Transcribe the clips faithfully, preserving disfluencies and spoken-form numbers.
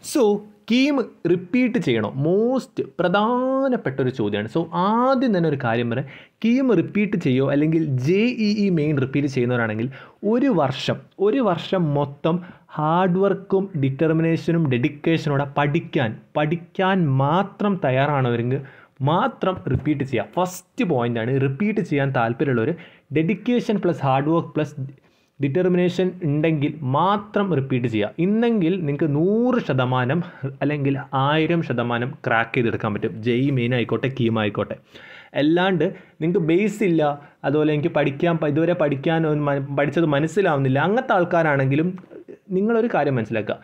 So KEAM repeat ചെയ്യണോ? Most പ്രധാനപ്പെട്ട ഒരു ചോദ്യമാണ്. സോ ആദ്യം തന്നെ ഒരു കാര്യം പറയാം, കീം റിപ്പീറ്റ് ചെയ്യോ അല്ലെങ്കിൽ J E E main repeat ചെയ്യുന്നവരാണെങ്കിൽ ഒരു വർഷം ഒരു വർഷം മൊത്തം ഹാർഡ് വർക്കും ഡിറ്റർമിനേഷനും ഡെഡിക്കേഷനോടെ പഠിക്കാൻ പഠിക്കാൻ മാത്രം തയ്യാറാണവരെങ്കിൽ മാത്രം റിപ്പീറ്റ് ചെയ്യുക. ഫസ്റ്റ് പോയിൻ്റാണ്, റിപ്പീറ്റ് ചെയ്യാൻ താല്പര്യമുള്ളവർ dedication plus hard work plus determination ഉണ്ടെങ്കിൽ മാത്രം റിപ്പീറ്റ് ചെയ്യുക. ഇന്നെങ്കിൽ നിങ്ങൾക്ക് നൂറ് ശതമാനം അല്ലെങ്കിൽ ആയിരം ശതമാനം ക്രാക്ക് ചെയ്തെടുക്കാൻ പറ്റും. ജെഇ മെയിൻ ആയിക്കോട്ടെ കീം ആയിക്കോട്ടെ. അല്ലാണ്ട് നിങ്ങൾക്ക് ബേസ് ഇല്ല, അതുപോലെ എനിക്ക് പഠിക്കാൻ ഇതുവരെ പഠിക്കാൻ പഠിച്ചത് മനസ്സിലാവുന്നില്ല, അങ്ങനത്തെ ആൾക്കാരാണെങ്കിലും നിങ്ങളൊരു കാര്യം മനസ്സിലാക്കുക,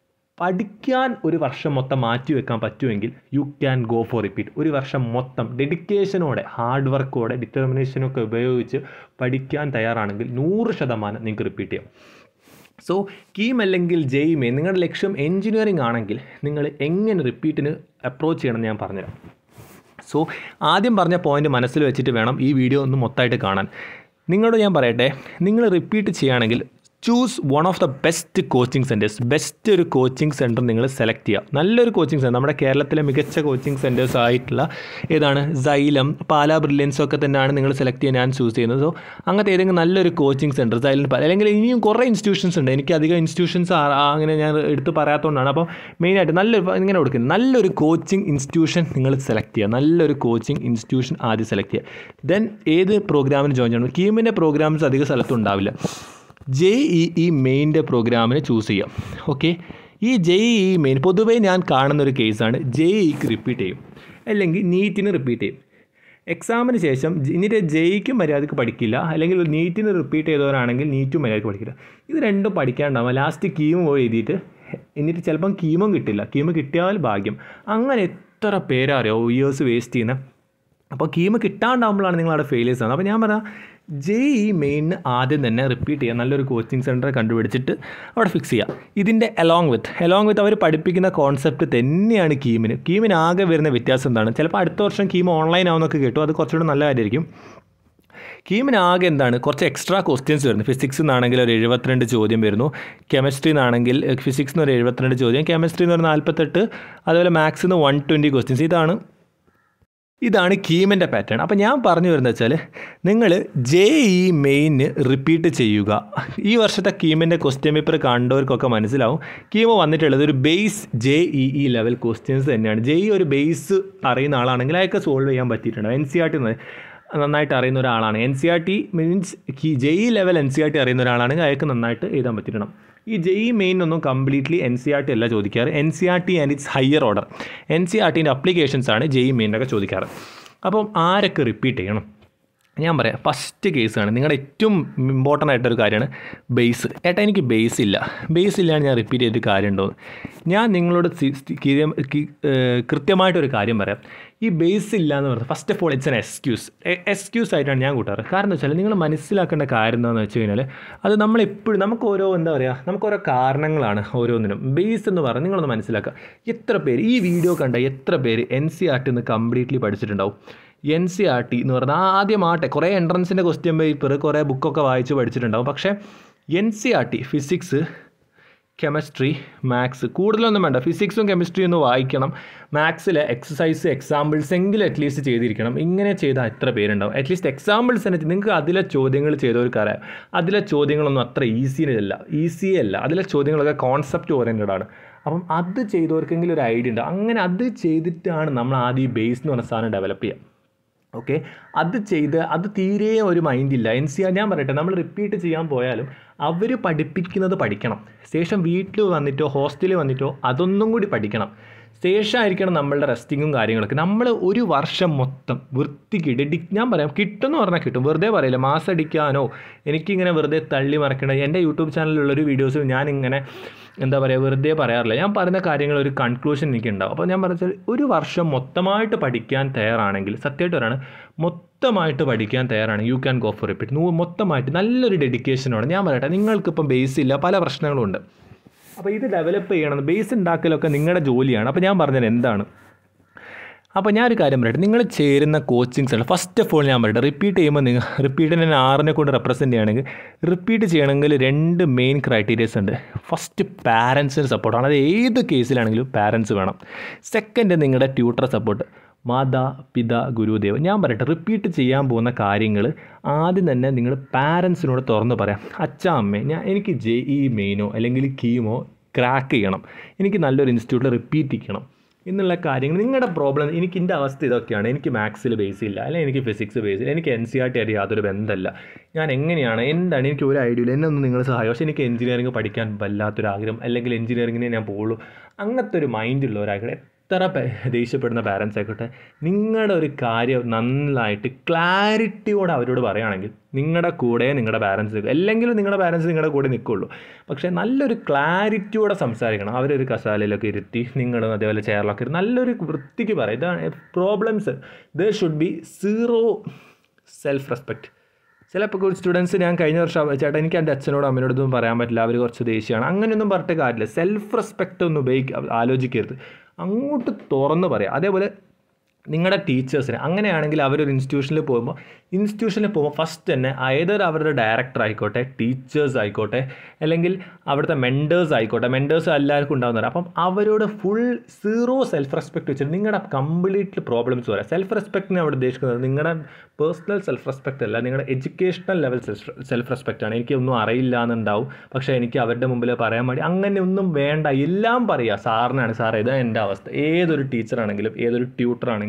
പഠിക്കാൻ ഒരു വർഷം മൊത്തം മാറ്റി വെക്കാൻ പറ്റുമെങ്കിൽ you can go for repeat. ഒരു വർഷം മൊത്തം ഡെഡിക്കേഷനോടെ ഹാർഡ് വർക്കോടെ ഡിറ്റർമിനേഷനൊക്കെ ഉപയോഗിച്ച് പഠിക്കാൻ തയ്യാറാണെങ്കിൽ നൂറ് ശതമാനം നിങ്ങൾക്ക് റിപ്പീറ്റ് ചെയ്യാം. സോ കീം അല്ലെങ്കിൽ ജെഇ മെയിൻ നിങ്ങളുടെ ലക്ഷ്യം എൻജിനീയറിംഗ് ആണെങ്കിൽ നിങ്ങൾ എങ്ങനെ റിപ്പീറ്റിന് അപ്രോച്ച് ചെയ്യണമെന്ന് ഞാൻ പറഞ്ഞുതരാം. സോ ആദ്യം പറഞ്ഞ പോയിൻ്റ് മനസ്സിൽ വെച്ചിട്ട് വേണം ഈ വീഡിയോ ഒന്ന് മൊത്തമായിട്ട് കാണാൻ. നിങ്ങളോട് ഞാൻ പറയട്ടെ, നിങ്ങൾ റിപ്പീറ്റ് ചെയ്യുകയാണെങ്കിൽ choose one of the best coaching centres. Best ഒരു കോച്ചിങ് സെൻറ്റർ നിങ്ങൾ സെലക്ട് ചെയ്യുക. നല്ലൊരു കോച്ചിങ് സെൻറ്റർ, നമ്മുടെ കേരളത്തിലെ മികച്ച കോച്ചിങ് സെൻറ്റേഴ്സ് ആയിട്ടുള്ള ഏതാണ്, സൈലം, പാലാ ബ്രില്യൻസും ഒക്കെ തന്നെയാണ് നിങ്ങൾ സെലക്ട് ചെയ്യാൻ ഞാൻ ചൂസ് ചെയ്യുന്നത്. സോ അങ്ങനത്തെ ഏതെങ്കിലും നല്ലൊരു കോച്ചിങ് സെൻറ്റർ, സൈലൻ, അല്ലെങ്കിൽ ഇനിയും കുറേ ഇൻസ്റ്റിറ്റ്യൂഷൻസ് ഉണ്ട്. എനിക്ക് അധികം ഇൻസ്റ്റിറ്റ്യൂഷൻസ് അങ്ങനെ ഞാൻ എടുത്ത് പറയാത്തതുകൊണ്ടാണ്. അപ്പോൾ മെയിനായിട്ട് നല്ലൊരു ഇങ്ങനെ കൊടുക്കുന്നത് നല്ലൊരു കോച്ചിങ് ഇൻസ്റ്റിറ്റ്യൂഷൻ നിങ്ങൾ സെലക്ട് ചെയ്യുക. നല്ലൊരു കോച്ചിങ് ഇൻസ്റ്റിറ്റ്യൂഷൻ ആദ്യം സെലക്ട് ചെയ്യുക. ദെൻ ഏത് പ്രോഗ്രാമിന് ജോയിൻ ചെയ്യണം. കീമിൻ്റെ പ്രോഗ്രാംസ് അധിക സ്ഥലത്തും ഉണ്ടാവില്ല. ജെ ഇ ഇ മെയിൻ്റെ പ്രോഗ്രാമിന് ചൂസ് ചെയ്യാം. ഓക്കെ, ഈ ജെ ഇ ഇ മെയിൻ പൊതുവേ ഞാൻ കാണുന്നൊരു കേസാണ്, ജെ ഇക്ക് റിപ്പീറ്റ് ചെയ്യും അല്ലെങ്കിൽ നീറ്റിന് റിപ്പീറ്റ് ചെയ്യും. എക്സാമിന് ശേഷം എന്നിട്ട് ജെ ഇക്കും മര്യാദയ്ക്ക് പഠിക്കില്ല, അല്ലെങ്കിൽ നീറ്റിന് റിപ്പീറ്റ് ചെയ്തവരാണെങ്കിൽ നീറ്റും മര്യാദയ്ക്ക് പഠിക്കില്ല. ഇത് രണ്ടും പഠിക്കാണ്ടാവുക. ലാസ്റ്റ് കീം പോയി എഴുതിയിട്ട് എന്നിട്ട് ചിലപ്പം കീമും കിട്ടില്ല. കീം കിട്ടിയാൽ ഭാഗ്യം. അങ്ങനെ എത്ര പേരറിയോ ഇയേഴ്സ് വേസ്റ്റ് ചെയ്യുന്നത്. അപ്പോൾ കീം കിട്ടാണ്ടാകുമ്പോഴാണ് നിങ്ങളവിടെ ഫെയിലിയേഴ്സ് ആവുന്നത്. അപ്പോൾ ഞാൻ പറയാം, ജെ ഇ മെയിന് ആദ്യം തന്നെ റിപ്പീറ്റ് ചെയ്യുക. നല്ലൊരു കോച്ചിങ് സെൻറ്റർ കണ്ടുപിടിച്ചിട്ട് അവിടെ ഫിക്സ് ചെയ്യുക. ഇതിൻ്റെ അലോങ് വിത്ത് അലോങ് വിത്ത് അവർ പഠിപ്പിക്കുന്ന കോൺസെപ്റ്റ് തന്നെയാണ് കീമിന്. കീമിന് ആകെ വരുന്ന വ്യത്യാസം എന്താണ്? ചിലപ്പോൾ അടുത്ത വർഷം കീം ഓൺലൈൻ ആവുന്നൊക്കെ കേട്ടു, അത് കുറച്ചുകൂടി നല്ല കാര്യമായിരിക്കും. കീമിന് ആകെ എന്താണ്, കുറച്ച് എക്സ്ട്രാ ക്വസ്റ്റ്യൻസ് വരുന്നു. ഫിസിക്സ് എന്നാണെങ്കിൽ ഒരു എഴുപത്തിരണ്ട് ചോദ്യം വരുന്നു. കെമിസ്ട്രി എന്നാണെങ്കിൽ ഫിസിക്സിന് ഒരു എഴുപത്തിരണ്ട് ചോദ്യം, കെമിസ്ട്രി എന്ന് ഒരു നാൽപ്പത്തെട്ട്, അതുപോലെ മാത്സിന് വൺ ട്വൻറ്റി ക്വസ്റ്റ്യൻസ്. ഇതാണ് ഇതാണ് കീമിൻ്റെ പാറ്റേൺ. അപ്പോൾ ഞാൻ പറഞ്ഞു വരുന്നത് വെച്ചാൽ നിങ്ങൾ ജെ ഇ മെയിന് റിപ്പീറ്റ് ചെയ്യുക. ഈ വർഷത്തെ കീമിൻ്റെ ക്വസ്റ്റ്യൻ പേപ്പർ കണ്ടവർക്കൊക്കെ മനസ്സിലാവും, കീം വന്നിട്ടുള്ളത് ഒരു base J E E level questions തന്നെയാണ്. ജെ ഇ ഒരു ബേസ് അറിയുന്ന ആളാണെങ്കിൽ അതൊക്കെ സോൾവ് ചെയ്യാൻ പറ്റിയിട്ടുണ്ട്. എൻ സി ആർ ടി നന്നായിട്ട് അറിയുന്ന ഒരാളാണ്. N C R T means J E level N C R T അറിയുന്ന ഒരാളാണെങ്കിൽ അയാൾക്ക് നന്നായിട്ട് എഴുതാൻ പറ്റിയിട്ടുണ്ട്. ഈ ജെ ഇ മെയിൻ ഒന്നും completely N C R T അല്ല ചോദിക്കാറ്. N C R T and it's higher order N C R ടീൻ്റെ അപ്ലിക്കേഷൻസാണ് ജെ ഇ മെയിനൊക്കെ ചോദിക്കാറ്. അപ്പം ആരൊക്കെ റിപ്പീറ്റ് ചെയ്യണം? ഞാൻ പറയാം, ഫസ്റ്റ് കേസാണ് നിങ്ങളുടെ ഏറ്റവും ഇമ്പോർട്ടൻ്റ് ആയിട്ടൊരു കാര്യമാണ് ബേസ്. ഏട്ടാ എനിക്ക് ബേസ് ഇല്ല, ബേസ് ഇല്ലാണ്ട് ഞാൻ റിപ്പീറ്റ് ചെയ്തിട്ട് കാര്യമുണ്ടോയെന്ന്. ഞാൻ നിങ്ങളോട് കൃത്യമായിട്ടൊരു കാര്യം പറയാം. ഈ ബേസ് ഇല്ല എന്ന് പറഞ്ഞാൽ first of all it's N excuse excuse ആയിട്ടാണ് ഞാൻ കൂട്ടാറ്. കാരണം എന്ന് വെച്ചാൽ നിങ്ങൾ മനസ്സിലാക്കേണ്ട കാര്യം എന്താണെന്ന് വെച്ച് കഴിഞ്ഞാൽ അത് നമ്മളെപ്പോഴും നമുക്ക് ഓരോ എന്താ പറയുക നമുക്ക് ഓരോ കാരണങ്ങളാണ് ഓരോന്നിനും. ബേസ് എന്ന് പറഞ്ഞാൽ നിങ്ങളൊന്ന് മനസ്സിലാക്കുക, എത്ര പേര് ഈ വീഡിയോ കണ്ട എത്ര പേര് എൻ സി ആർ ടി ഒന്ന് കംപ്ലീറ്റ്ലി പഠിച്ചിട്ടുണ്ടാവും? എൻ സി ആർ ടി എന്ന് പറഞ്ഞാൽ ആദ്യമാട്ടെ കുറേ എൻട്രൻസിൻ്റെ ക്വസ്റ്റ്യൻ പേപ്പർ കുറേ ബുക്കൊക്കെ വായിച്ച് പഠിച്ചിട്ടുണ്ടാവും. പക്ഷേ N C R T physics, chemistry, maths കൂടുതലൊന്നും വേണ്ട. ഫിസിക്സും കെമിസ്ട്രിയും ഒന്ന് വായിക്കണം. മാത്സിലെ എക്സസൈസ് എക്സാമ്പിൾസ് എങ്കിലും അറ്റ്ലീസ്റ്റ് ചെയ്തിരിക്കണം. ഇങ്ങനെ ചെയ്താൽ എത്ര പേരുണ്ടാവും? അറ്റ്ലീസ്റ്റ് എക്സാമ്പിൾസ് തന്നെ നിങ്ങൾക്ക് അതിലെ ചോദ്യങ്ങൾ ചെയ്തവർക്കറിയാം. അതിലെ ചോദ്യങ്ങളൊന്നും അത്ര ഈസി അല്ല ഈസി അല്ല അതിലെ ചോദ്യങ്ങളൊക്കെ കോൺസെപ്റ്റ് ഓറിയൻറ്റഡ് ആണ്. അപ്പം അത് ചെയ്തവർക്കെങ്കിലും ഒരു ഐഡിയ ഉണ്ട്. അങ്ങനെ അത് ചെയ്തിട്ടാണ് നമ്മൾ ആദ്യം ഈ ബേസ് എന്ന് പറഞ്ഞ സാധനം ഡെവലപ്പ് ചെയ്യുക. ഓക്കെ, അത് ചെയ്ത് അത് തീരെ ഒരു മൈൻഡില്ല. എൻ സി ആർ ഞാൻ പറയട്ടെ, നമ്മൾ റിപ്പീറ്റ് ചെയ്യാൻ പോയാലും അവർ പഠിപ്പിക്കുന്നത് പഠിക്കണം. ശേഷം വീട്ടിൽ വന്നിട്ടോ ഹോസ്റ്റലിൽ വന്നിട്ടോ അതൊന്നും കൂടി പഠിക്കണം. ശേഷമായിരിക്കണം നമ്മളുടെ റെസ്റ്റിങ്ങും കാര്യങ്ങളൊക്കെ. നമ്മൾ ഒരു വർഷം മൊത്തം വൃത്തിക്ക് ഡെഡി ഞാൻ പറയാം കിട്ടുമെന്ന് പറഞ്ഞാൽ കിട്ടും. വെറുതെ പറയില്ല മാസം അടിക്കാനോ എനിക്കിങ്ങനെ വെറുതെ തള്ളി മറക്കണ. എൻ്റെ യൂട്യൂബ് ചാനലിലുള്ളൊരു വീഡിയോസിൽ ഞാനിങ്ങനെ എന്താ പറയുക വെറുതെ പറയാറില്ല. ഞാൻ പറയുന്ന കാര്യങ്ങൾ ഒരു കൺക്ലൂഷൻ എനിക്കുണ്ടാവും. അപ്പോൾ ഞാൻ പറഞ്ഞാൽ ഒരു വർഷം മൊത്തമായിട്ട് പഠിക്കാൻ തയ്യാറാണെങ്കിൽ സത്യമായിട്ട് പറയാണ്, മൊത്തമായിട്ട് പഠിക്കാൻ തയ്യാറാണ് you can go for repeat. മൊത്തമായിട്ട് നല്ലൊരു ഡെഡിക്കേഷനാണ്. ഞാൻ പറയട്ടെ, നിങ്ങൾക്കിപ്പം ബേസ് ഇല്ല, പല പ്രശ്നങ്ങളും ഉണ്ട്. അപ്പോൾ ഇത് ഡെവലപ്പ് ചെയ്യണം. ബേസ് ഉണ്ടാക്കലൊക്കെ നിങ്ങളുടെ ജോലിയാണ്. അപ്പോൾ ഞാൻ പറഞ്ഞത് എന്താണ്, അപ്പോൾ ഞാനൊരു കാര്യം പറയട്ടെ, നിങ്ങൾ ചേരുന്ന coaching centre first of all ഞാൻ പറയട്ടെ, റിപ്പീറ്റ് ചെയ്യുമ്പോൾ നിങ്ങൾ റിപ്പീറ്റിനെ ആറിനെ കൊണ്ട് റെപ്രസെൻറ്റ് ചെയ്യണമെങ്കിൽ റിപ്പീറ്റ് ചെയ്യണമെങ്കിൽ രണ്ട് മെയിൻ ക്രൈറ്റീരിയസ് ഉണ്ട്. ഫസ്റ്റ് പാരൻസിന് സപ്പോർട്ടാണ്, അത് ഏത് കേസിലാണെങ്കിലും പാരൻസ് വേണം. സെക്കൻഡ് നിങ്ങളുടെ ട്യൂട്ടർ സപ്പോർട്ട്, മാതാ പിത ഗുരുദേവ്. ഞാൻ പറയട്ടെ, റിപ്പീറ്റ് ചെയ്യാൻ പോകുന്ന കാര്യങ്ങൾ ആദ്യം തന്നെ നിങ്ങൾ പാരൻസിനോട് തുറന്ന് പറയാം. അച്ഛാ അമ്മേ, ഞാൻ എനിക്ക് ജെ ഇ മെയിനോ അല്ലെങ്കിൽ കീമോ ക്രാക്ക് ചെയ്യണം, എനിക്ക് നല്ലൊരു ഇൻസ്റ്റിറ്റ്യൂട്ടിൽ റിപ്പീറ്റ് ചെയ്യണം എന്നുള്ള കാര്യങ്ങൾ. നിങ്ങളുടെ പ്രോബ്ലം, എനിക്ക് എൻ്റെ അവസ്ഥ ഇതൊക്കെയാണ്, എനിക്ക് മാത്സിൽ ബേസ് ഇല്ല, അല്ലെങ്കിൽ എനിക്ക് ഫിസിക്സ് ബേസ് ഇല്ല, എനിക്ക് എൻ സി ആർ ടി ആയിട്ട് യാതൊരു ബന്ധമല്ല, ഞാൻ എങ്ങനെയാണ് എന്താണ് എനിക്ക് ഒരു ഐഡിയ ഇല്ല, എന്നെ ഒന്ന് നിങ്ങൾ സഹായം, പക്ഷേ എനിക്ക് എഞ്ചിനീയറിംഗ് പഠിക്കാൻ വല്ലാത്തൊരാഗ്രഹം, അല്ലെങ്കിൽ എഞ്ചിനീയറിങ്ങിനെ ഞാൻ പോകുള്ളൂ, അങ്ങനത്തെ ഒരു മൈൻഡുള്ളവരായിക്കോട്ടെ, എത്ര ദേഷ്യപ്പെടുന്ന പാരൻസ് ആയിക്കോട്ടെ, നിങ്ങളുടെ ഒരു കാര്യം നന്നായിട്ട് ക്ലാരിറ്റിയോടെ അവരോട് പറയുകയാണെങ്കിൽ നിങ്ങളുടെ കൂടെ നിങ്ങളുടെ പാരൻസ് നിൽക്കും. അല്ലെങ്കിലും നിങ്ങളുടെ പാരൻസ് നിങ്ങളുടെ കൂടെ നിൽക്കുള്ളൂ. പക്ഷേ നല്ലൊരു ക്ലാരിറ്റിയോടെ സംസാരിക്കണം. അവരൊരു കസാലയിലൊക്കെ ഇരുത്തി, നിങ്ങളും അതേപോലെ ചെയറിലൊക്കെ ഇരുത്തി നല്ലൊരു വൃത്തിക്ക് പറയും. ഇതാണ് problems. There should be zero self respect. ചിലപ്പോൾ ഒരു സ്റ്റുഡൻസ്, ഞാൻ കഴിഞ്ഞ വർഷം ചേട്ടാ എനിക്ക് എൻ്റെ അച്ഛനോടും അമ്മയോടൊന്നും പറയാൻ പറ്റില്ല, അവർ കുറച്ച് ദേഷ്യമാണ്, അങ്ങനെയൊന്നും പറഞ്ഞിട്ട് കാര്യമില്ല. സെൽഫ് റെസ്പെക്റ്റ് ഒന്നും ഉപയോഗിക്കുക ആലോചിക്കരുത്, അങ്ങോട്ട് തുറന്ന് പറയാം. അതേപോലെ നിങ്ങളുടെ ടീച്ചേഴ്സിന്, അങ്ങനെയാണെങ്കിൽ അവരൊരു ഇൻസ്റ്റിറ്റ്യൂഷനിൽ പോകുമ്പോൾ ഇൻസ്റ്റിറ്റ്യൂഷനിൽ പോകുമ്പോൾ ഫസ്റ്റ് തന്നെ ഏതൊരു അവരുടെ ഡയറക്ടർ ആയിക്കോട്ടെ, ടീച്ചേഴ്സ് ആയിക്കോട്ടെ, അല്ലെങ്കിൽ അവിടുത്തെ മെൻറ്റേഴ്സ് ആയിക്കോട്ടെ, മെൻറ്റേഴ്സ് എല്ലാവർക്കും ഉണ്ടാകുന്നവർ, അപ്പം അവരോട് ഫുൾ സീറോ സെൽഫ് റെസ്പെക്റ്റ് വെച്ചിട്ട് നിങ്ങളുടെ കംപ്ലീറ്റ് പ്രോബ്ലംസ് പറയാം. സെൽഫ് റെസ്പെക്റ്റിനെ അവിടെ ഉദ്ദേശിക്കുന്നത് നിങ്ങളുടെ പേഴ്സണൽ സെൽഫ് റെസ്പെക്റ്റ് അല്ല, നിങ്ങളുടെ എഡ്യൂക്കേഷണൽ ലെവൽ സെൽഫ് റെസ്പെക്റ്റ് ആണ്. എനിക്കൊന്നും അറിയില്ല എന്നുണ്ടാവും, പക്ഷേ എനിക്ക് അവരുടെ മുമ്പിൽ പറയാൻ വേണ്ടി അങ്ങനെയൊന്നും വേണ്ട, എല്ലാം പറയുക. സാറിനാണ് സാർ, ഇതാണ് എൻ്റെ അവസ്ഥ. ഏതൊരു ടീച്ചറാണെങ്കിലും ഏതൊരു ട്യൂട്ടറാണെങ്കിലും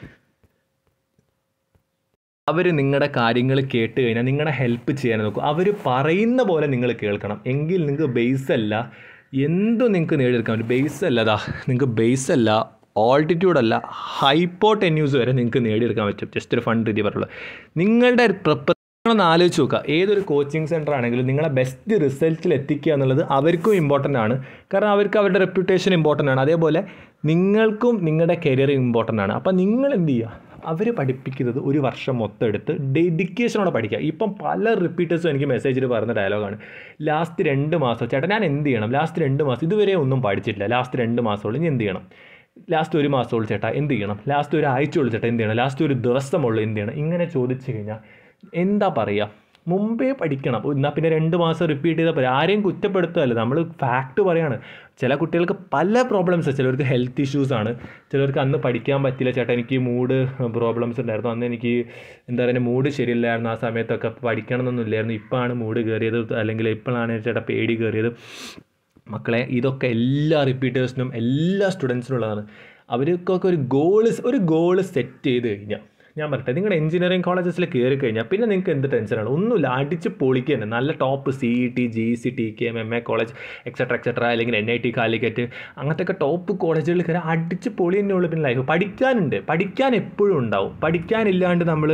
അവർ നിങ്ങളുടെ കാര്യങ്ങൾ കേട്ട് കഴിഞ്ഞാൽ നിങ്ങളെ ഹെൽപ്പ് ചെയ്യാൻ നോക്കും. അവർ പറയുന്ന പോലെ നിങ്ങൾ കേൾക്കണം. എങ്കിൽ നിങ്ങൾക്ക് ബേസ് അല്ല എന്തും നിങ്ങൾക്ക് നേടിയെടുക്കാൻ പറ്റും. ബേസ് അല്ലതാ നിങ്ങൾക്ക് ബേസ് അല്ല, ഓൾട്ടിറ്റ്യൂഡ് അല്ല, ഹൈപ്പോടെന്യൂസ് വരെ നിങ്ങൾക്ക് നേടിയെടുക്കാൻ പറ്റും. ജസ്റ്റ് ഒരു ഫണ്ട് രീതി പറയുള്ളൂ. നിങ്ങളുടെ പ്രിപ്പറേഷൻ ആലോചിച്ച് നോക്കുക. ഏതൊരു കോച്ചിങ് സെൻറ്റർ ആണെങ്കിലും നിങ്ങളെ ബെസ്റ്റ് റിസൾട്ടിൽ എത്തിക്കുക എന്നുള്ളത് അവർക്കും ഇമ്പോർട്ടൻ്റ് ആണ്. കാരണം അവർക്ക് അവരുടെ റെപ്യൂട്ടേഷൻ ഇമ്പോർട്ടൻ്റ് ആണ്. അതേപോലെ നിങ്ങൾക്കും നിങ്ങളുടെ കരിയർ ഇമ്പോർട്ടൻ്റ് ആണ്. അപ്പം നിങ്ങൾ എന്ത് ചെയ്യുക, അവർ പഠിപ്പിക്കുന്നത് ഒരു വർഷം മൊത്തം എടുത്ത് ഡെഡിക്കേഷനോടെ പഠിക്കുക. ഇപ്പം പല റിപ്പീറ്റേഴ്സും എനിക്ക് മെസ്സേജിൽ പറയുന്ന ഡയലോഗാണ്, ലാസ്റ്റ് രണ്ട് മാസം ചേട്ടാ ഞാൻ എന്ത് ചെയ്യണം, ലാസ്റ്റ് രണ്ട് മാസം ഇതുവരെ ഒന്നും പഠിച്ചിട്ടില്ല, ലാസ്റ്റ് രണ്ട് മാസമുള്ളൂ ഇനി എന്ത് ചെയ്യണം, ലാസ്റ്റ് ഒരു മാസമുള്ളൂ ചേട്ടാ എന്ത് ചെയ്യണം, ലാസ്റ്റ് ഒരു ആഴ്ചയുള്ളൂ ചേട്ടാ എന്ത് ചെയ്യണം, ലാസ്റ്റ് ഒരു ദിവസമുള്ളൂ എന്ത് ചെയ്യണം. ഇങ്ങനെ ചോദിച്ചു കഴിഞ്ഞാൽ എന്താ പറയുക, മുമ്പേ പഠിക്കണം. എന്നാൽ പിന്നെ രണ്ട് മാസം റിപ്പീറ്റ് ചെയ്താൽ പോലും ആരെയും കുറ്റപ്പെടുത്തുകയല്ല, നമ്മൾ ഫാക്റ്റ് പറയാണ്. ചില കുട്ടികൾക്ക് പല പ്രോബ്ലംസ്, ചിലർക്ക് ഹെൽത്ത് ഇഷ്യൂസാണ്, ചിലർക്ക് അന്ന് പഠിക്കാൻ പറ്റില്ല ചേട്ടാ, എനിക്ക് മൂഡ് പ്രോബ്ലംസ് ഉണ്ടായിരുന്നു, അന്ന് എനിക്ക് എന്താ പറയുക മൂഡ് ശരിയില്ലായിരുന്നു, ആ സമയത്തൊക്കെ പഠിക്കണം എന്നൊന്നും ഇല്ലായിരുന്നു, ഇപ്പോഴാണ് മൂഡ് കയറിയത്, അല്ലെങ്കിൽ ഇപ്പോഴാണ് ചേട്ടാ പേടി കയറിയത്. മക്കളെ, ഇതൊക്കെ എല്ലാ റിപ്പീറ്റേഴ്സിനും എല്ലാ സ്റ്റുഡൻസിനും ഉള്ളതാണ്. അവർക്കൊക്കെ ഒരു ഗോള് ഒരു ഗോള് സെറ്റ് ചെയ്ത് കഴിഞ്ഞാൽ, ഞാൻ പറയട്ടെ, നിങ്ങളുടെ എഞ്ചിനീയറിംഗ് കോളേജസിൽ കയറി കഴിഞ്ഞാൽ പിന്നെ നിങ്ങൾക്ക് എന്ത് ടെൻഷനാണ്, ഒന്നുമില്ല, അടിച്ച് പൊളിക്കുക തന്നെ. നല്ല top C E T, G C, T K M, M A college, etcetera etcetera, അല്ലെങ്കിൽ എൻ ഐ ടി, കാലിക്കറ്റ്, അങ്ങനത്തെ ഒക്കെ ടോപ്പ് കോളേജുകളിൽ കയറി അടിച്ച് പൊളി തന്നെ ഉള്ളു. പിന്നെ ലൈഫ് പഠിക്കാനുണ്ട്, പഠിക്കാൻ എപ്പോഴും ഉണ്ടാവും. പഠിക്കാനില്ലാണ്ട് നമ്മൾ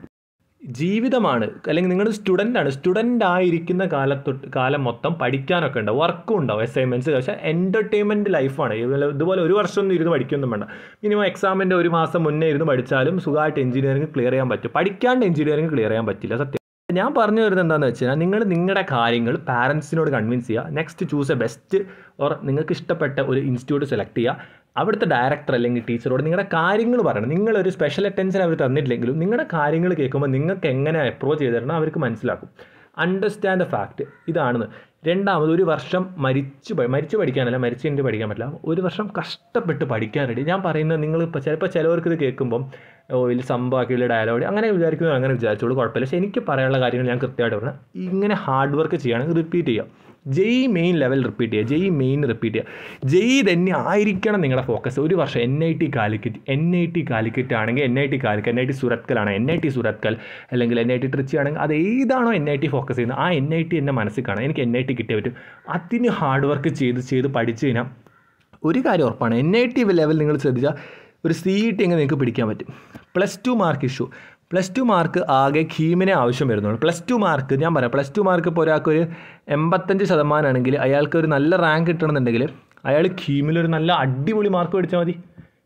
ജീവിതമാണ്, അല്ലെങ്കിൽ നിങ്ങൾ സ്റ്റുഡൻ്റാണ്, സ്റ്റുഡൻ്റ് ആയിരിക്കുന്ന കാലത്തൊട്ട് കാലം മൊത്തം പഠിക്കാനൊക്കെ ഉണ്ടാവും, വർക്കും ഉണ്ടാവും, അസൈൻമെൻറ്റ്സ്. പക്ഷേ എൻ്റർടൈൻമെൻറ്റ് ലൈഫാണ്. ഇതുപോലെ ഒരു വർഷം ഒന്നും ഇരുന്ന് പഠിക്കൊന്നും വേണ്ട. മിനിമം എക്സാമിൻ്റെ ഒരു മാസം മുന്നേ ഇരുന്ന് പഠിച്ചാലും സുഖമായിട്ട് എഞ്ചിനീയറിംഗ് ക്ലിയർ ചെയ്യാൻ പറ്റും. പഠിക്കാണ്ട് എഞ്ചിനീയറിംഗ് ക്ലിയർ ചെയ്യാൻ പറ്റില്ല. സത്യം ഞാൻ പറഞ്ഞു വരുന്നത് എന്താണെന്ന് വെച്ച് കഴിഞ്ഞാൽ, നിങ്ങൾ നിങ്ങളുടെ കാര്യങ്ങൾ പാരൻസിനോട് കൺവിൻസ് ചെയ്യുക. Next choose a best or നിങ്ങൾക്ക് ഇഷ്ടപ്പെട്ട ഒരു ഇൻസ്റ്റിറ്റ്യൂട്ട് സെലക്ട് ചെയ്യുക. അവിടുത്തെ ഡയറക്ടർ അല്ലെങ്കിൽ ടീച്ചറോട് നിങ്ങളുടെ കാര്യങ്ങൾ പറയണം. നിങ്ങളൊരു സ്പെഷ്യൽ അറ്റൻഷൻ അവർ തന്നിട്ടില്ലെങ്കിലും നിങ്ങളുടെ കാര്യങ്ങൾ കേൾക്കുമ്പോൾ നിങ്ങൾക്ക് എങ്ങനെ അപ്രോച്ച് ചെയ്ത് തരണം അവർക്ക് മനസ്സിലാക്കും. അണ്ടർസ്റ്റാൻഡ് ദ ഫാക്റ്റ് ഇതാണെന്ന്. രണ്ടാമത്, ഒരു വർഷം മരിച്ചു മരിച്ചു പഠിക്കാനല്ല, മരിച്ചു കഴിഞ്ഞിട്ട് പഠിക്കാൻ പറ്റില്ല, ഒരു വർഷം കഷ്ടപ്പെട്ട് പഠിക്കാൻ റെഡി. ഞാൻ പറയുന്നത് നിങ്ങൾ ഇപ്പോൾ ചിലപ്പോൾ ചിലവർക്ക് ഇത് കേൾക്കുമ്പം ഓ വലിയ സംഭവമാക്കിയുള്ള ഡയലോഗ് അങ്ങനെ വിചാരിക്കുന്നത്, അങ്ങനെ വിചാരിച്ചോളൂ, കുഴപ്പമില്ല. പക്ഷേ എനിക്ക് പറയാനുള്ള കാര്യങ്ങൾ ഞാൻ കൃത്യമായിട്ട് പറഞ്ഞാൽ, ഇങ്ങനെ ഹാർഡ് വർക്ക് ചെയ്യുകയാണെങ്കിൽ റിപ്പീറ്റ് ചെയ്യുക. ജെയ് മെയിൻ ലെവൽ റിപ്പീറ്റ് ചെയ്യുക, ജെയ് മെയിൻ റിപ്പീറ്റ് ചെയ്യുക. ജെയ് തന്നെ ആയിരിക്കണം നിങ്ങളുടെ ഫോക്കസ്. ഒരു വർഷം N I T Calicut, N I T Calicut ആണെങ്കിൽ N I T Calicut, N I T സുരത്കലാണ് എൻ ഐ ടി സുരത്കൽ, അല്ലെങ്കിൽ എൻ ഐ ടി ട്രിച്ചി ആണെങ്കിൽ അത് ഏതാണോ എൻ ഐ ടി ഫോക്കസ് ചെയ്യുന്നത് ആ എൻ ഐ ടി എന്നെ മനസ്സിൽ കാണാം, എനിക്ക് എൻ ഐ ടി കിട്ടിയേ പറ്റും. അതിന് ഹാർഡ് വർക്ക് ചെയ്ത് ചെയ്ത് പഠിച്ചു കഴിഞ്ഞാൽ ഒരു കാര്യം ഉറപ്പാണ്, എൻ ഐ ടി ലെവൽ നിങ്ങൾ ശ്രദ്ധിച്ചാൽ ഒരു സി ഇ ടി എങ്ങനെ നിങ്ങൾക്ക് പിടിക്കാൻ പറ്റും. Plus two mark issue, plus two mark ആകെ കീമിനെ ആവശ്യം വരുന്നുള്ളൂ. പ്ലസ് ടു മാർക്ക് ഞാൻ പറയാം, പ്ലസ് ടു മാർക്ക് ഇപ്പോൾ ഒരാൾക്കൊരു എൺപത്തഞ്ച് ശതമാനമാണെങ്കിൽ അയാൾക്ക് ഒരു നല്ല റാങ്ക് കിട്ടണമെന്നുണ്ടെങ്കിൽ അയാൾ കീമിലൊരു നല്ല അടിപൊളി മാർക്ക് മേടിച്ചാൽ മതി.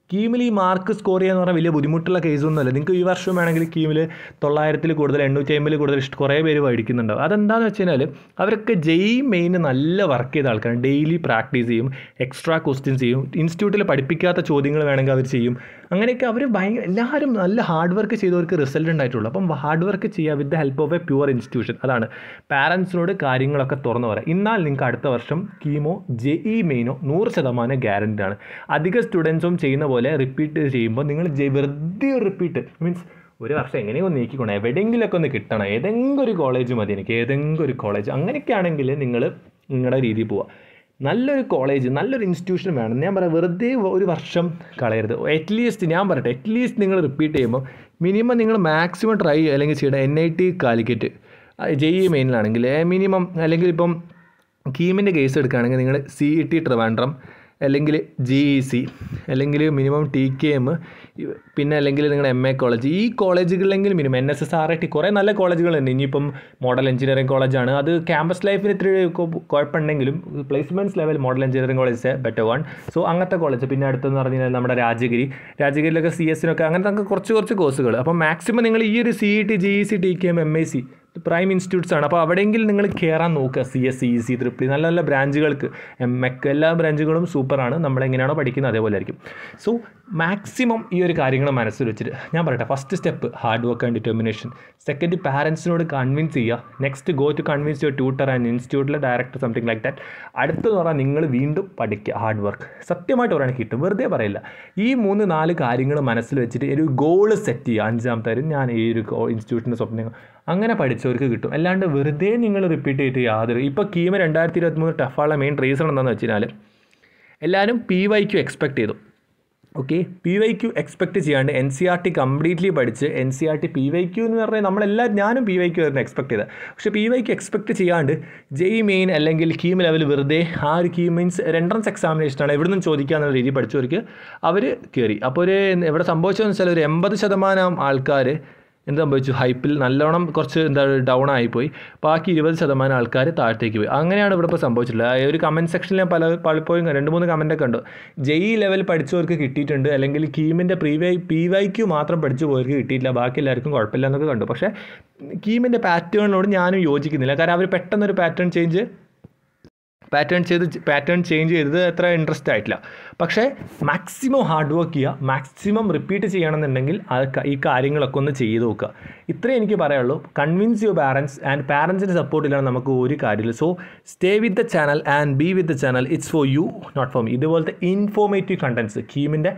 കീമിൽ ഈ മാർക്ക് സ്കോർ ചെയ്യാന്ന് പറഞ്ഞാൽ വലിയ ബുദ്ധിമുട്ടുള്ള കേസൊന്നുമല്ല. നിങ്ങൾക്ക് ഈ വർഷം വേണമെങ്കിൽ കീമിൽ തൊള്ളായിരത്തിൽ കൂടുതൽ എണ്ണൂറ്റി അമ്പതിൽ കൂടുതൽ ഇഷ്ടം കുറേ പേര് പഠിക്കുന്നുണ്ടാവും. അതെന്താണെന്ന് വെച്ച് കഴിഞ്ഞാൽ അവരൊക്കെ ജെഇ മെയിന് നല്ല വർക്ക് ചെയ്ത ആൾക്കാരാണ്. ഡെയിലി പ്രാക്ടീസ് ചെയ്യും, എക്സ്ട്രാ ക്വസ്റ്റ്യൻസ് ചെയ്യും, ഇൻസ്റ്റിറ്റ്യൂട്ടിൽ പഠിപ്പിക്കാത്ത ചോദ്യങ്ങൾ വേണമെങ്കിൽ അവർ ചെയ്യും. അങ്ങനെയൊക്കെ അവർ ഭയങ്കര എല്ലാവരും നല്ല ഹാർഡ് വർക്ക് ചെയ്തവർക്ക് റിസൾട്ട് ഉണ്ടായിട്ടുള്ളൂ. അപ്പം ഹാർഡ് വർക്ക് ചെയ്യുക with the help of a pure institution. അതാണ് പാരൻസിനോട് കാര്യങ്ങളൊക്കെ തുറന്നു പറയാം. എന്നാൽ നിങ്ങൾക്ക് അടുത്ത വർഷം കീമോ ജെഇ മെയിനോ നൂറ് ശതമാനം ഗ്യാരണ്ടി ആണ്. അധിക സ്റ്റുഡൻസും ചെയ്യുന്ന പോലെ റിപ്പീറ്റ് ചെയ്യുമ്പോൾ നിങ്ങൾ വെറുതെ ഒരു റിപ്പീറ്റ് മീൻസ് ഒരു വർഷം എങ്ങനെയൊന്ന് നീക്കിക്കണം, എവിടെയെങ്കിലുമൊക്കെ ഒന്ന് കിട്ടണം, ഏതെങ്കിലും ഒരു കോളേജ് മതി എനിക്ക്, ഏതെങ്കിലും ഒരു കോളേജ്. അങ്ങനെയൊക്കെ ആണെങ്കിൽ നിങ്ങൾ നിങ്ങളുടെ രീതിയിൽ പോവുക. നല്ലൊരു കോളേജ് നല്ലൊരു ഇൻസ്റ്റിറ്റ്യൂഷൻ വേണം. ഞാൻ പറയാം, വെറുതെ ഒരു വർഷം കളയരുത്. അറ്റ്ലീസ്റ്റ് ഞാൻ പറയട്ടെ, അറ്റ്ലീസ്റ്റ് നിങ്ങൾ റിപ്പീറ്റ് ചെയ്യുമ്പോൾ മിനിമം നിങ്ങൾ മാക്സിമം ട്രൈ ചെയ്യുക. അല്ലെങ്കിൽ ചെയ്യണം N I T Calicut JEE മെയിനിലാണെങ്കിൽ മിനിമം, അല്ലെങ്കിൽ ഇപ്പം കീമിൻ്റെ കേസ് എടുക്കുകയാണെങ്കിൽ നിങ്ങൾ സി ഇ ടി ട്രിവാൻഡ്രം, അല്ലെങ്കിൽ ജി ഇ സി, അല്ലെങ്കിൽ മിനിമം ടി കെ എം, പിന്നെ അല്ലെങ്കിൽ നിങ്ങളുടെ എം എ കോളേജ്, ഈ കോളേജുകളിലെങ്കിലും minimum N S S R I T കുറേ നല്ല കോളേജുകളുണ്ട്. ഇനിയിപ്പം മോഡൽ എഞ്ചിനീയറിംഗ് കോളേജാണ്, അത് ക്യാമ്പസ് ലൈഫിന് ഇത്തിരി കുഴപ്പമുണ്ടെങ്കിലും placements level model engineering college better one. So അങ്ങനത്തെ കോളേജ്. പിന്നെ അടുത്തെന്ന് പറഞ്ഞു കഴിഞ്ഞാൽ നമ്മുടെ രാജഗിരി, രാജഗിരിയിലൊക്കെ സി എസിനൊക്കെ അങ്ങനത്തെ കുറച്ച് കുറച്ച് കോഴ്സുകൾ. അപ്പം മാക്സിമം നിങ്ങൾ ഈ ഒരു C E T, G E C, T K M, M I C prime institutes ആണ്. അപ്പോൾ അവിടെയെങ്കിലും നിങ്ങൾ കയറാൻ നോക്കുക. C S, C E C, triple നല്ല നല്ല ബ്രാഞ്ചുകൾക്ക്, എം എക്ക് എല്ലാ ബ്രാഞ്ചുകളും സൂപ്പറാണ്. നമ്മളെങ്ങനെയാണോ പഠിക്കുന്നത് അതേപോലെ ആയിരിക്കും. സോ മാക്സിമം ഈ ഒരു കാര്യങ്ങൾ മനസ്സിൽ വെച്ചിട്ട് ഞാൻ പറയട്ടെ, first step hard work and determination. Second പാരൻസിനോട് കൺവിൻസ് ചെയ്യുക. Next go to convince your tutor and ഇൻസ്റ്റിറ്റ്യൂട്ടിലെ ഡയറക്ടർ, സംതിങ് ലൈക്ക് ദാറ്റ്. അടുത്തെന്ന് പറഞ്ഞാൽ നിങ്ങൾ വീണ്ടും പഠിക്കുക, ഹാർഡ് വർക്ക്. സത്യമായിട്ട് പറയുകയാണെങ്കിൽ കിട്ടും, വെറുതെ പറയില്ല. ഈ മൂന്ന് നാല് കാര്യങ്ങൾ മനസ്സിൽ വെച്ചിട്ട് ഒരു ഗോൾ സെറ്റ് ചെയ്യുക. അഞ്ചാമത്തെ കാര്യം, ഞാൻ ഈ ഒരു ഇൻസ്റ്റിറ്റ്യൂട്ടിൻ്റെ സ്വപ്നം അങ്ങനെ പഠിച്ചവർക്ക് കിട്ടും. അല്ലാണ്ട് വെറുതെ നിങ്ങൾ റിപ്പീറ്റ് ചെയ്തിട്ട് യാതൊരു. ഇപ്പോൾ കീം രണ്ടായിരത്തി ഇരുപത്തി മൂന്ന് ടഫായുള്ള മെയിൻ റീസൺ എന്താണെന്ന് വെച്ച് കഴിഞ്ഞാൽ എല്ലാവരും പി വൈ ക്യു എക്സ്പെക്ട് ചെയ്തു. Okay, P Y Q expect ചെയ്യാണ്ട് N C R T completely പഠിച്ച് N C R T P Y Q എന്ന് പറഞ്ഞാൽ നമ്മളെല്ലാം ഞാനും പി വൈ ക്യു ആയിരുന്നു എക്സ്പെക്ട് ചെയ്തത്. പക്ഷേ പി വൈ ക്യു എക്സ്പെക്ട് ചെയ്യാണ്ട് ജെഇ മെയിൻ അല്ലെങ്കിൽ കീം ലെവൽ വെറുതെ ആ ഒരു കീം മീൻസ് എൻട്രൻസ് എക്സാമിനേഷനാണ്, എവിടെ നിന്നും ചോദിക്കുക എന്നുള്ള രീതി പഠിച്ചവർക്ക് അവർ കയറി. അപ്പോൾ ഒരു എവിടെ സംഭവിച്ചതെന്ന് വെച്ചാൽ ഒരു എൺപത് ശതമാനം ആൾക്കാർ എന്ത് സംഭവിച്ചു, ഹൈപ്പിൽ നല്ലോണം കുറച്ച് എന്താ ഡൗൺ ആയിപ്പോയി. ബാക്കി ഇരുപത് ശതമാനം ആൾക്കാർ താഴത്തേക്ക് പോയി. അങ്ങനെയാണ് ഇവിടെ ഇപ്പോൾ സംഭവിച്ചിട്ടുള്ളത്. ഒരു കമൻറ്റ് സെക്ഷനിൽ ഞാൻ പല പലപ്പോഴും രണ്ട് മൂന്ന് കമൻറ്റൊക്കെ ഉണ്ട്. ജെഇ ലെവൽ പഠിച്ചവർക്ക് കിട്ടിയിട്ടുണ്ട്, അല്ലെങ്കിൽ കീമിൻ്റെ pre Y P Y Q മാത്രം പഠിച്ചു പോയവർക്ക് കിട്ടിയിട്ടില്ല, ബാക്കി എല്ലാവർക്കും കുഴപ്പമില്ല എന്നൊക്കെ കണ്ടു. പക്ഷേ കീമിൻ്റെ പാറ്റേണിനോട് ഞാനും യോജിക്കുന്നില്ല. കാരണം അവർ പെട്ടെന്നൊരു പാറ്റേൺ ചേഞ്ച് പാറ്റേൺ ചെയ്ത് പാറ്റേൺ ചേഞ്ച് ചെയ്തത് അത്ര ഇൻട്രസ്റ്റ് ആയിട്ടില്ല. പക്ഷേ മാക്സിമം ഹാർഡ് വർക്ക് ചെയ്യുക, മാക്സിമം റിപ്പീറ്റ് ചെയ്യണമെന്നുണ്ടെങ്കിൽ അത് ഈ കാര്യങ്ങളൊക്കെ ഒന്ന് ചെയ്ത് നോക്കുക. ഇത്രേ എനിക്ക് പറയാനുള്ളൂ. കൺവിൻസ് യുവർ പാരൻസ്, ആൻഡ് പാരൻസിൻ്റെ സപ്പോർട്ടിലാണ് നമുക്ക് ഒരു കാര്യമില്ല. So stay with the channel and be with the channel. It's for you, not for me. ഇതുപോലത്തെ ഇൻഫോർമേറ്റീവ് കണ്ടൻറ്റ്സ്, കീമിൻ്റെ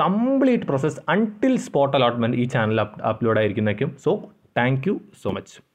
complete process until spot allotment ഈ ചാനൽ അപ്ലോഡ് ആയിരിക്കുന്നതായിരിക്കും. So thank you so much.